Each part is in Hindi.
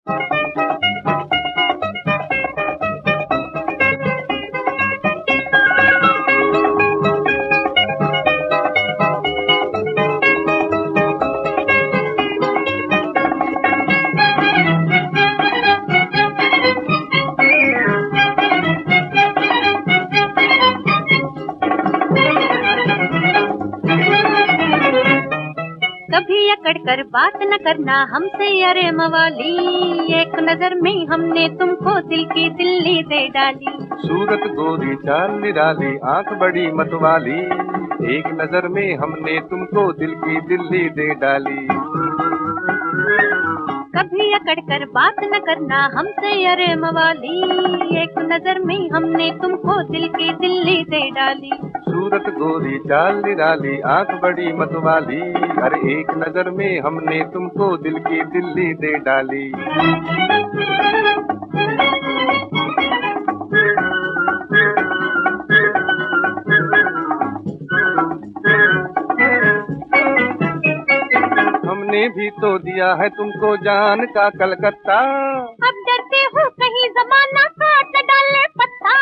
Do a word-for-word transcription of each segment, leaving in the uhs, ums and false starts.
कभी अकड़ कर बात न करना हमसे अरे मवाली, एक नजर में हमने तुमको दिल की दिल्ली दे डाली। सूरत गोरी चाल निराली आंख बड़ी मतवाली, एक नजर में हमने तुमको दिल की दिल्ली दे डाली। कभी अकड़ कर बात न करना हमसे अरे मवाली, एक नजर में हमने तुमको दिल की दिल्ली दे डाली। सूरत गोरी चाल निराली आंख बड़ी मतवाली, अरे एक नजर में हमने तुमको दिल की दिल्ली दे डाली। हमने भी तो दिया है तुमको जान का कलकत्ता, अब डरते हो कहीं जमाना काट डाले पत्ता।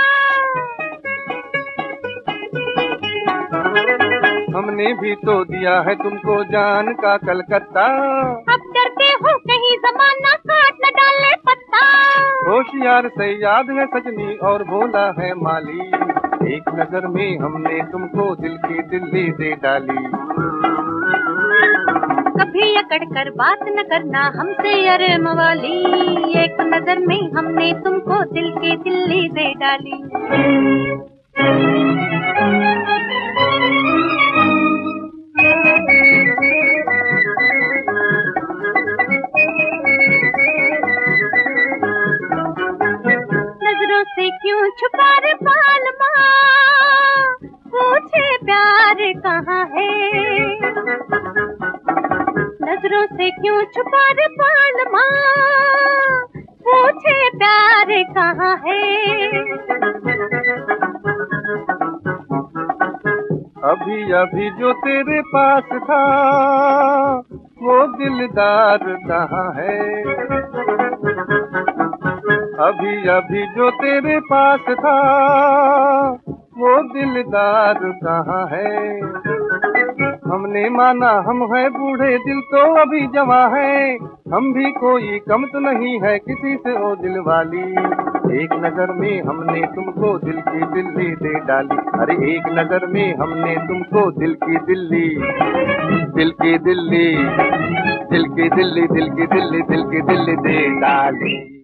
हमने भी तो दिया है तुमको जान का कलकत्ता, अब डरते हो कहीं जमाना काट डाले पत्ता। होशियार से याद है सजनी और भोला है माली, एक नजर में हमने तुमको दिल की दिल्ली दे डाली। कभी अकड़ कर बात न करना हमसे अरे मवाली, एक नजर में हमने तुमको दिल की दिल्ली दे डाली। नजरों से क्यों छुपा रे पालमा, पूछे प्यार कहाँ है। नजरों से क्यों छुपा रे पालमा, पूछे प्यार कहाँ है। अभी अभी जो तेरे पास था वो दिलदार कहाँ है। अभी अभी जो तेरे पास था वो दिलदार कहाँ है। हमने माना हम है बूढ़े दिल तो अभी जवा है, हम भी कोई कम तो नहीं है किसी से ओ दिल वाली, एक नजर में हमने तुमको दिल की दिल्ली दे डाली। अरे एक नजर में हमने तुमको दिल की दिल्ली, दिल की दिल्ली, दिल की दिल्ली, दिल की दिल्ली, दिल की दिल्ली दे डाली।